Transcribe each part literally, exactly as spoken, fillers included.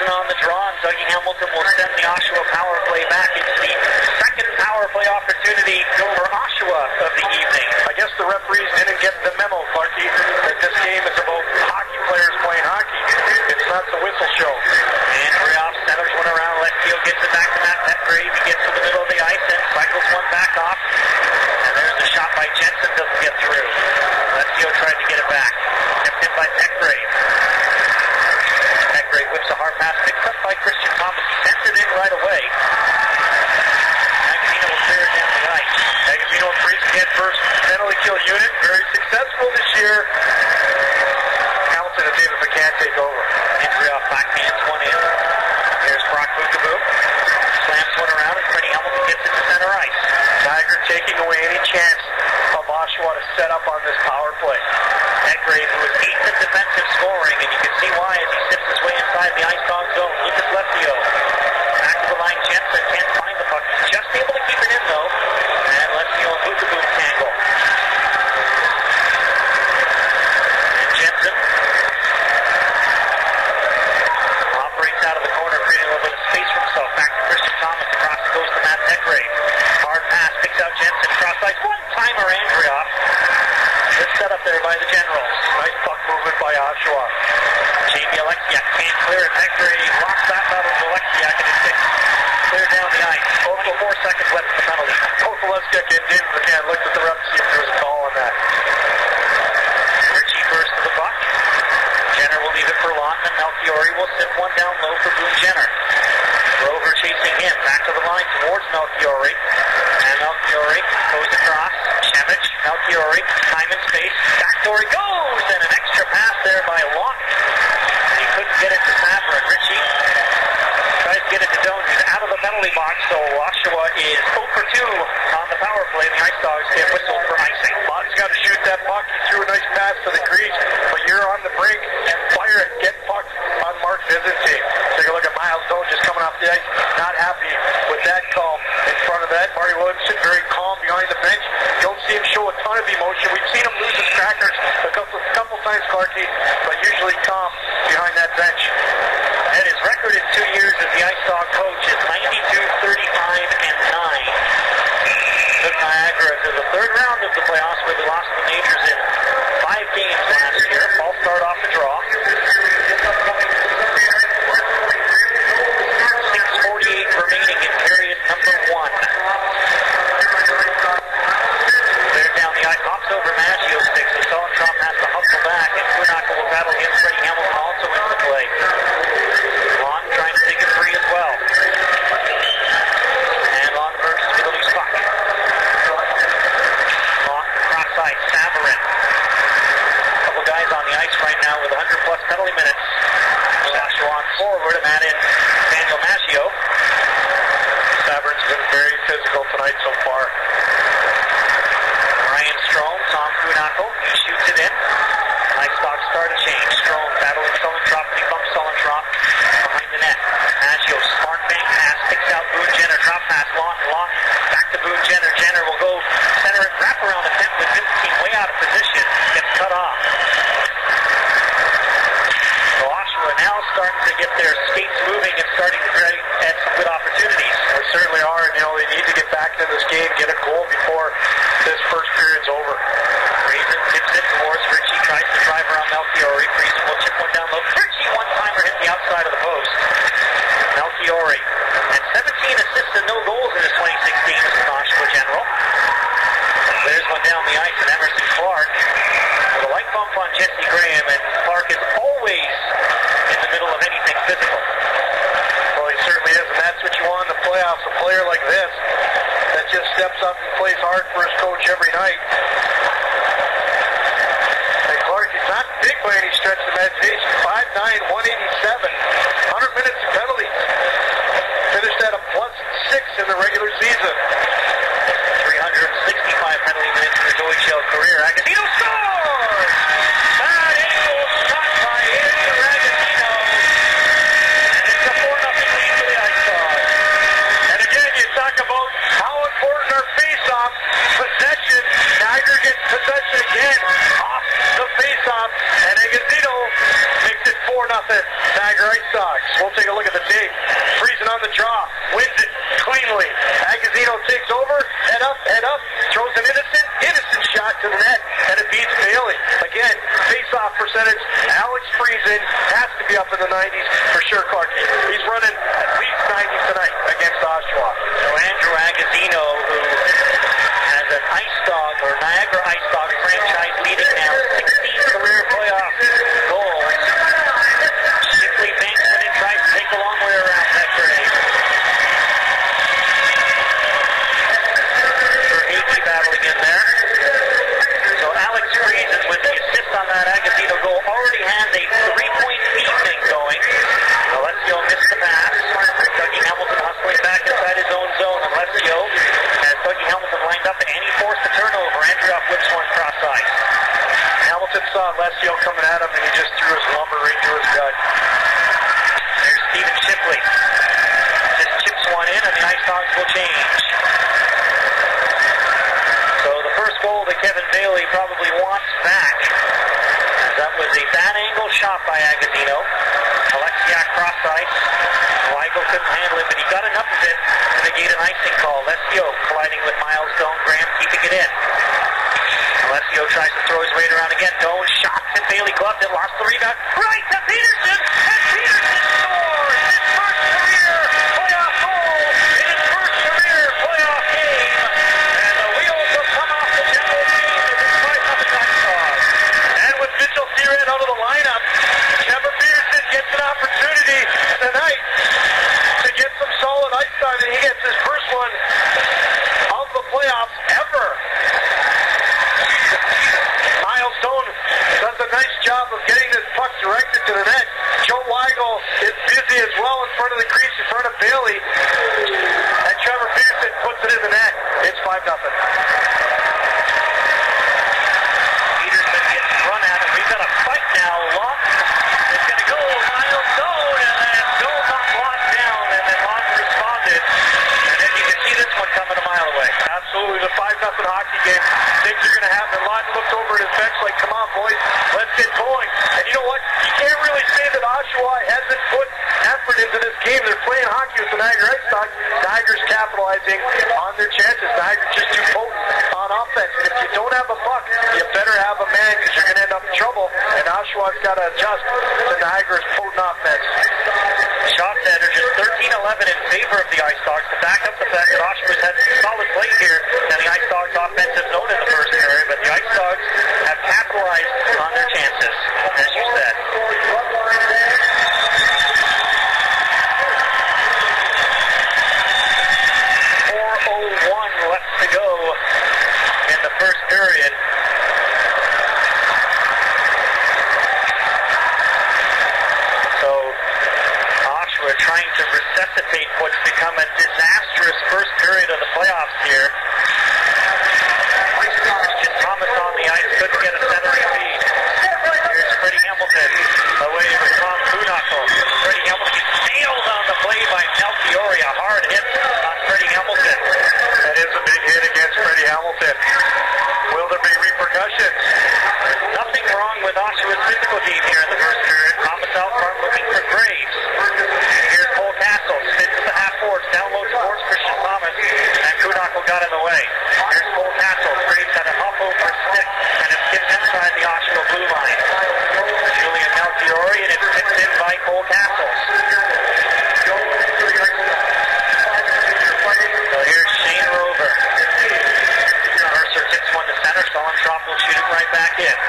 on the draw, and Dougie Hamilton will send the Oshawa power play back. It's the second power play opportunity for Oshawa of the evening. I guess the referees didn't get the memo, Clarky, that this game is about hockey players playing hockey. It's not the whistle show. And Rioff centers one around. Lefio gets it back to Matt Petgrave. He gets to the middle of the ice and cycles one back off. And there's a shot by Jensen. Doesn't get through. Lefio tried to get it back. Kept in by Petgrave. Petgrave whips a hard pass. Picked up by Christian Thomas. He sends it in right away. Agostino will clear it down the ice. Agostino freezing head first penalty kill unit. Very successful this year. Hamilton and David McCann take over. And Rioff backhands one in. Here's Brock Bookaboo. Slams one around and Freddie Hamilton gets it to center ice. Tiger taking away any chance of Oshawa to set up on this power play. Petgrave, who is eighth in defensive scoring, and you can see why as he sips his way inside the ice dog zone. Lucas Lefio. Back to the line. Jensen can't find the puck. He's just able to keep it in, though. And Lefio and Bookaboo tangle. And Jensen operates out of the corner, creating a little bit of space for himself. Back to Christian Thomas. Across it goes to Matt Petgrave. Hard pass. Picks out Jensen. Cross ice. One-timer Andrioff. Good setup there by the Generals. Nice puck movement by Oshawa. Jamie Alexiak can't clear it. Petgrave locks that battle to Alexiak and it's six. Clear down the ice. twenty-four seconds left in the penalty. Both Alexiak and David McCann looked at the ref to see if there was a call on that. Richie first to the puck. Jenner will leave it for Lawton, and Melchiori will sip one down low for Boone Jenner. Rover chasing him. Back to the line towards Melchiori. And Melchiori goes across. Chemich, Melchiori, time and space. Backdoor he goes, and an extra pass there by Lawton. And he couldn't get it to Maverick. Richie tries to get it to Doan. He's out of the penalty box, so Oshawa is zero for two on the power play. The Ice Dogs get whistled for icing. Lawton's got to shoot that puck. He threw a nice pass to the crease, but you're on the break and fire it. Get puck on Mark Vizinti. Take a look at Miles Doan just coming off the ice. Not happy with that call in front of that. Marty Williamson very calm behind the bench. You don't see him show a ton of emotion. We've seen him lose his crackers a couple, couple times, Clarky, but usually calm behind that bench. And his record in two years as the Ice Dog coach is ninety-two, thirty-five, and nine. Took Niagara to the third round of the playoffs where they lost the majors in five games last year. All start off the draw. six forty-eight remaining in period number one. Cleared down the ice, hops over Maggio sticks. So Solentrop has to hustle back, and Kuhnackel will battle against Freddie Hamilton also into the play. Long trying to take a three as well. And Long versus Middleby's puck. Long cross ice, Savarin. A couple guys on the ice right now with one hundred plus penalty minutes. Oshawa on forward, and that in Daniel Maggio. Savarin's been very physical tonight so far. Ryan Strome, Tom Kuhnackel, he shoots it in. Nice stock start and change. Strome battling Solentrop, and he bumps Solentrop behind the net. Maggio, smart bank pass, picks out Boone Jenner, drop pass, long, long, back to Boone Jenner. Jenner will go center and wrap around attempt with Vincent way out of position, gets cut off. So Oshawa now starting to get their skates moving and starting to create at some good opportunities. They certainly are, and you know, they need to get back into this game, get a goal before this first period's over. Friesen tips it towards Richie, tries to drive around Melchiori. Friesen will chip one down low. Richie, one-timer, hit the outside of the post. Melchiori had seventeen assists and no goals in his twenty sixteen as an Oshawa General. There's one down the ice, and Emerson Clark with a light bump on Jesse Graham, and Clark is always in the middle of anything physical. Well, he certainly is, and that's what you want in the playoffs, a player like this that just steps up and plays hard for his coach every night. And Clark, he's not big by any stretch of imagination. five nine, one eighty-seven, one hundred minutes of penalties. Finished at a plus six in the regular season. three hundred sixty-five penalty minutes in his O H L career. Agostino scores! That angle shot by Andrew Agostino. And it's a four nothing lead for the Ice Dogs. And again, you talk about how important our face-off possession. Niagara gets possession again off the face-off, and Agostino makes it four nothing. Niagara Sox. We'll take a look at the tape. Friesen on the draw, wins it cleanly. Agazino takes over, head up, head up, throws an innocent, innocent shot to the net, and it beats Bailey. Again, face-off percentage, Alex Friesen has to be up in the nineties for sure, Clarkie. He's running at least ninety tonight against Oshawa. So Andrew Agazino, who has an Ice Dog or Niagara Ice Dog franchise leading now, sixteen career playoff goals. Shipley banks it and tries to take a long way around that grade. Verhaeghe battling in there. So Alex Friesen with the assist on that Agazino goal already has a three-point evening going. Alessio missed the pass. Dougie Hamilton hustling back inside his own zone. Alessio has Dougie Hamilton lined up and he forced the turnover. Andrew flips one cross ice. Hamilton saw Alessio coming at him and he just threw his lumber right to his gut. There's Stephen Shipley. Just chips one in and the Ice Dogs will change. So the first goal that Kevin Bailey probably wants back. That was a bad angle shot by Agazino. Alexiak cross ice. Weigel couldn't handle it, but he got enough of it to negate an icing call. Alessio colliding with Miles Doan. Graham keeping it in. Alessio tries to throw his weight around again. Doan shots and Bailey gloved it. Lost the rebound. Right to Peterson. And Peterson scores his first career playoff goal in his first career playoff game. And the wheels will come off the General team as it's five nothing Ice Dogs. And with Mitchell Seared out of the lineup, Trevor Peterson gets an opportunity tonight to get some solid ice time, and he gets his first one of the playoffs ever. Miles Doan does a nice job of getting this puck directed to the net. Joe Weigel is busy as well in front of the crease, in front of Bailey, and Trevor Peterson puts it in the net. It's five nothing. Peterson gets run at him. We've got a fight now. Lawton is going to go. Miles Doan, and then Doan got locked down, and then Lawton responded. And then you can see this one coming a mile away. Absolutely, the five nothing hockey game. Things are going to happen. Lawton looked over at his bench like, come on, boys, let's get going. And you know what? You can't really say that Oshawa hasn't put effort into this game. They're playing hockey with the Niagara Ice Dogs. Niagara's capitalizing on their chances. Niagara's just too potent on offense. And if you don't have a puck, you better have a man because you're going to end up in trouble. And Oshawa's got to adjust to Niagara's potent offense. Shots that are just thirteen eleven in favor of the Ice Dogs to back up the fact that Oshawa's had some solid play here and the Ice Dogs offensive zone in the first period, but the Ice Dogs have capitalized on their chances, as you said. four oh one left to go in the first period. So Oshawa trying to resuscitate what's become a disastrous first period of the playoffs here. Christian Thomas on the ice, couldn't get a centering feed. Here's Freddie Hamilton away with Tom Kuhnhackl. Freddie Hamilton gets nailed on the play by Melchiori. A hard hit on Freddie Hamilton. That is a big hit against Freddie Hamilton. Will there be repercussions? Nothing wrong with Oshawa's physical game here in the first period. Thomas out front looking for Graves. Here's Cole Castle, spins to the half forwards, down low towards Christian Thomas, and Kuhnhackl got in the way. Here's Cole Castle. Graves had a hop over a stick, and it's kicked inside the Oshawa blue line. Julian Melchiori, and it's kicked in by Cole Castle. So here's Shane Rover. Mercer tips one to center. Solentrop will shoot it right back in.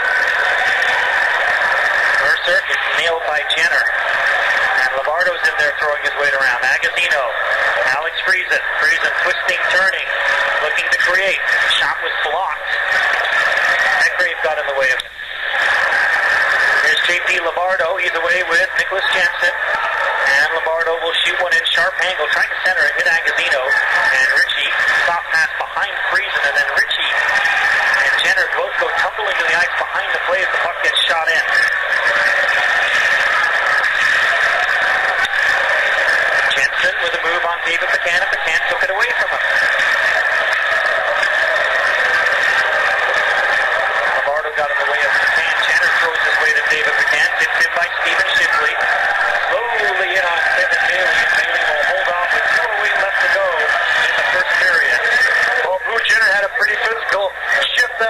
Mercer is nailed by Jenner. And Labardo's in there throwing his weight around. Agazino. Alex Friesen. Friesen twisting, turning. Looking to create. Shot was blocked. Eckgrave got in the way of it. Here's J P Labardo. He's away with Nicholas Jensen. And Labardo will shoot one in sharp angle. Trying to center it. Hit Agazino. And Ritchie. Soft pass behind Friesen. And then Ritchie and Jenner both go tumbling to the ice behind the play as the puck gets shot in. Jensen with a move on David McCann. McCann took it away from him. Labardo got in the way of McCann. Jenner throws his way to David McCann. Tipped in by Stephen Shipley. Slowly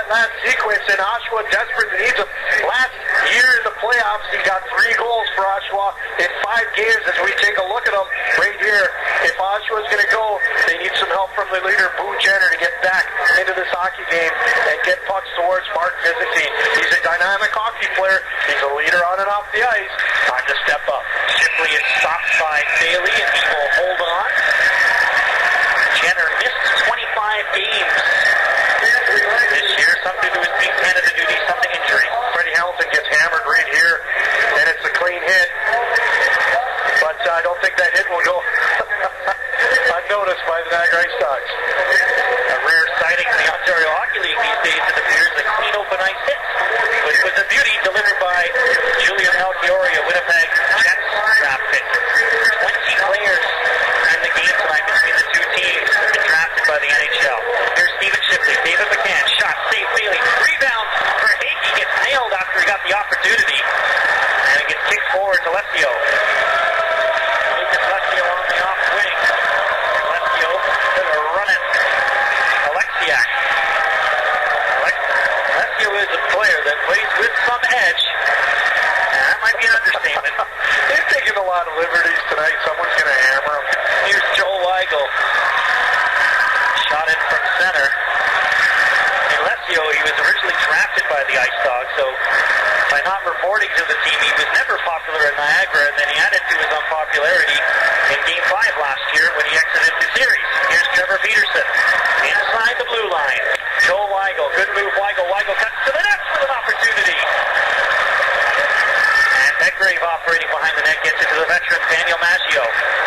last sequence, and Oshawa desperately needs him. Last year in the playoffs, he got three goals for Oshawa in five games. As we take a look at him right here, if Oshawa's going to go, they need some help from the leader, Boone Jenner, to get back into this hockey game and get pucks towards Mark Vizintin. He's a dynamic hockey player. He's a leader on and off the ice. Time to step up. Shipley is stopped by Bailey, and he will hold on. Jenner missed twenty-five games this year, something to his Team Canada duty, something injury. Freddie Hamilton gets hammered right here, and it's a clean hit. But uh, I don't think that hit will go unnoticed by the Niagara Ice Dogs. A rare sighting in the Ontario Hockey League these days, it appears, a clean open ice hit. Which was a beauty delivered by Julian Melchiori, a Winnipeg Jets draft pick. twenty players in the game tonight between the two teams have been drafted by the N H L. Here's Stephen Shipley, David McCann, shot, save, Bailey, rebound for Hagee, gets nailed after he got the opportunity, and it gets kicked forward to Lesio. Lucas Lesio on the off wing. Lesio gonna run it. Alexiak. Lesio is a player that plays with some edge. And that might be an understatement. They've taken a lot of liberties tonight. Someone's going to hammer him. Here's Joel Weigel. Shot in from center. And Lesio, he was originally drafted by the Ice Dogs, so by not reporting to the team, he was never popular in Niagara, and then he added to his unpopularity in Game five last year when he exited the series. Here's Trevor Peterson. Inside the blue line. Joel Weigel. Good move, Weigel. Weigel cuts to the net with an opportunity. And Bedgrave operating behind the net gets it to the veteran, Daniel Maggio.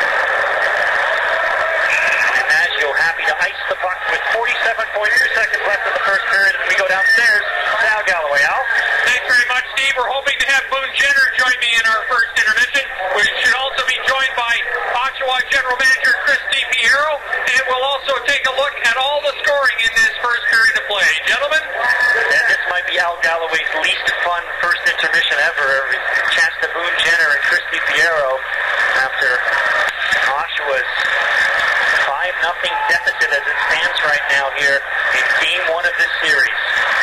And Maggio happy to ice the puck with forty-seven point two seconds left in the first period. And we go downstairs to Al Galloway. Al? Thanks very much, Steve. We're hoping to have Boone Jenner join me in our first intermission. We should also be joined by Oshawa General Manager Chris DiPiero, and we'll also take a look at all the scoring in this first period of play. Gentlemen? And this might be Al Galloway's least fun first intermission ever. A chance to Boone Jenner and Chris DiPiero after Oshawa's five nothing deficit as it stands right now here in game one of this series.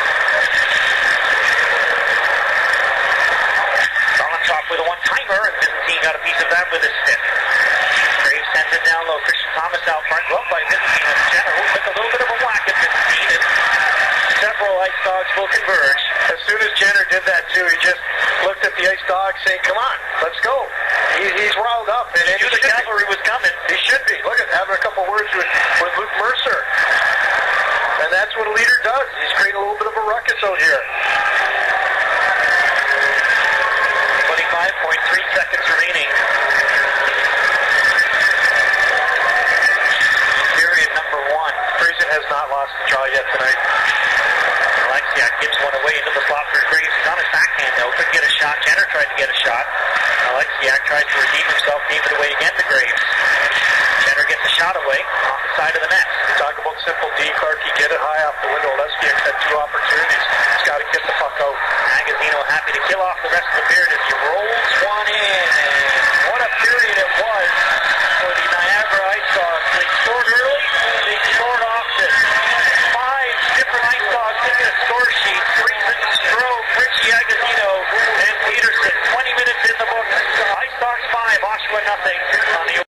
Top with a one-timer, and Vizintin got a piece of that with his stick. Graves sends it down low. Christian Thomas out front, gloved by Vizintin, and Jenner who took a little bit of a whack at Vizintin, and several Ice Dogs will converge. As soon as Jenner did that too, he just looked at the Ice Dogs saying, come on, let's go. He, he's riled up. And, he knew the cavalry was coming. He should be. Look at having a couple words with, with Luke Mercer. And that's what a leader does. He's creating a little bit of a ruckus out here. twenty-five point three seconds remaining. Period number one. Friesen has not lost the draw yet tonight. Alexiak gives one away into the slot for Graves. He's on his backhand though. Couldn't get a shot. Jenner tried to get a shot. Alexiak tries to redeem himself. Gave it away again to Graves. Jenner gets a shot away off the side of the net. Talk about simple D, Clark. You get it high off the window. Alexiak had two opportunities. He's got to get the puck out. Magazino happy to kill off the rest of the period as he rolls one in. And what a period it was for the Niagara Ice Dogs. They scored early. They scored often. Five different Ice Dogs in the score sheet. Friesen, Strome, Richie Agazino, and Peterson. twenty minutes in the book. Ice Dogs five, Oshawa nothing on the